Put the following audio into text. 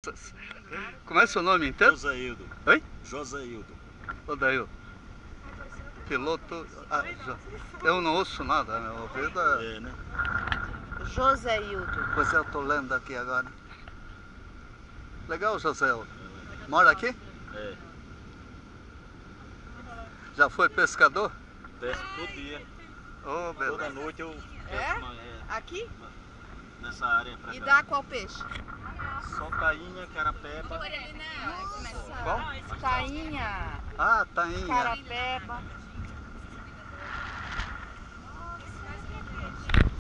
Como é seu nome inteiro? Josaildo. Oi? Josaildo. Ô Daildo. Piloto. Eu não ouço nada, meu ouvido é. É, né? Josaildo. Pois é, eu tô lendo aqui agora. Legal, José. Mora aqui? É. Já foi pescador? Pesco todo dia. Oh, Toda beleza. noite eu É? pesco Aqui? nessa área pra E cá. dá qual peixe? Só tainha, carapeba. Qual? Tainha, Ah, tainha. carapeba.